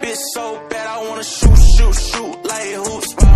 bitch so bad, I wanna shoot like hoops.